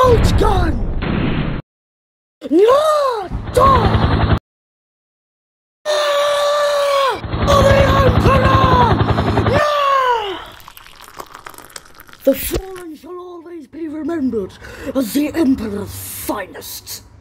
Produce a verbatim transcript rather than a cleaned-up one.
Outgun! No! Die! Oh, the Emperor! No! The fallen shall always be remembered as the Emperor's finest.